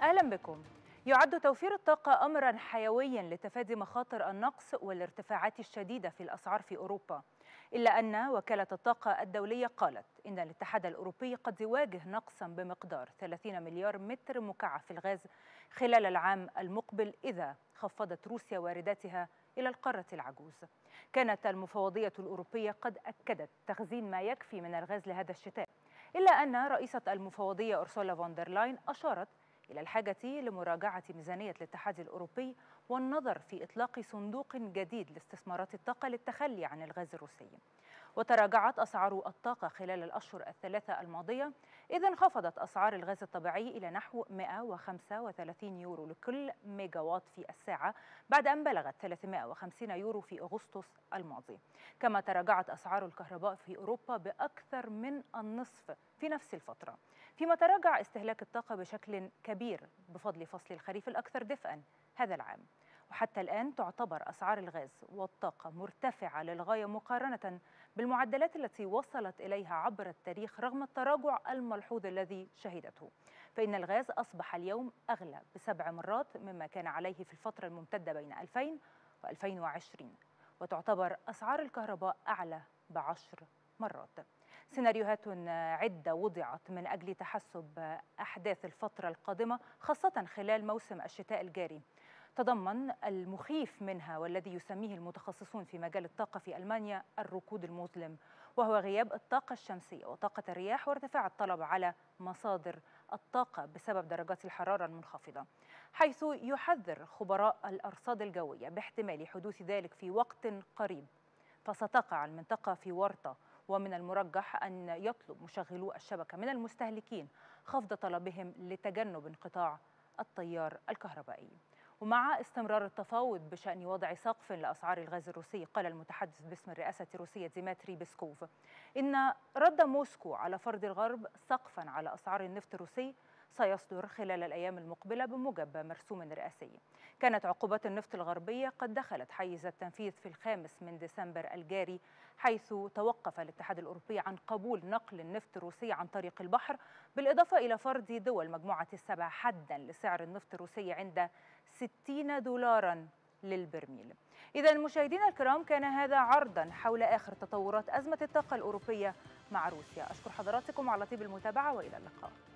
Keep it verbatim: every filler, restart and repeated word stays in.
أهلا بكم. يعد توفير الطاقة أمرا حيويا لتفادي مخاطر النقص والارتفاعات الشديدة في الأسعار في أوروبا، إلا أن وكالة الطاقة الدولية قالت إن الاتحاد الأوروبي قد يواجه نقصا بمقدار ثلاثين مليار متر مكعب في الغاز خلال العام المقبل إذا خفضت روسيا وارداتها إلى القارة العجوز. كانت المفوضية الأوروبية قد أكدت تخزين ما يكفي من الغاز لهذا الشتاء، إلا أن رئيسة المفوضية أرسولا فوندرلاين أشارت إلى الحاجة لمراجعة ميزانية الاتحاد الأوروبي والنظر في إطلاق صندوق جديد لاستثمارات الطاقة للتخلي عن الغاز الروسي. وتراجعت أسعار الطاقة خلال الأشهر الثلاثة الماضية، إذ انخفضت أسعار الغاز الطبيعي إلى نحو مئة وخمسة وثلاثين يورو لكل ميجاوات في الساعة بعد أن بلغت ثلاثمئة وخمسين يورو في أغسطس الماضي. كما تراجعت أسعار الكهرباء في أوروبا بأكثر من النصف في نفس الفترة، فيما تراجع استهلاك الطاقة بشكل كبير بفضل فصل الخريف الأكثر دفئا هذا العام. وحتى الآن تعتبر أسعار الغاز والطاقة مرتفعة للغاية مقارنة بالمعدلات التي وصلت إليها عبر التاريخ رغم التراجع الملحوظ الذي شهدته، فإن الغاز أصبح اليوم أغلى بسبع مرات مما كان عليه في الفترة الممتدة بين ألفين وألفين وعشرين، وتعتبر أسعار الكهرباء أعلى بعشر مرات. سيناريوهات عدة وضعت من أجل تحسب أحداث الفترة القادمة خاصة خلال موسم الشتاء الجاري، تضمن المخيف منها والذي يسميه المتخصصون في مجال الطاقة في ألمانيا الركود المظلم، وهو غياب الطاقة الشمسية وطاقة الرياح وارتفاع الطلب على مصادر الطاقة بسبب درجات الحرارة المنخفضة، حيث يحذر خبراء الأرصاد الجوية باحتمال حدوث ذلك في وقت قريب. فستقع المنطقة في ورطة، ومن المرجح أن يطلب مشغلو الشبكة من المستهلكين خفض طلبهم لتجنب انقطاع التيار الكهربائي. ومع استمرار التفاوض بشأن وضع سقف لأسعار الغاز الروسي، قال المتحدث باسم الرئاسة الروسية ديمتري بيسكوف إن رد موسكو على فرض الغرب سقفا على أسعار النفط الروسي سيصدر خلال الأيام المقبلة بموجب مرسوم رئاسي. كانت عقوبات النفط الغربية قد دخلت حيز التنفيذ في الخامس من ديسمبر الجاري، حيث توقف الاتحاد الأوروبي عن قبول نقل النفط الروسي عن طريق البحر، بالإضافة إلى فرض دول مجموعة السبع حدا لسعر النفط الروسي عند ستين دولاراً للبرميل. إذا مشاهدينا الكرام، كان هذا عرضاً حول آخر تطورات أزمة الطاقة الأوروبية مع روسيا. أشكر حضراتكم على طيب المتابعة وإلى اللقاء.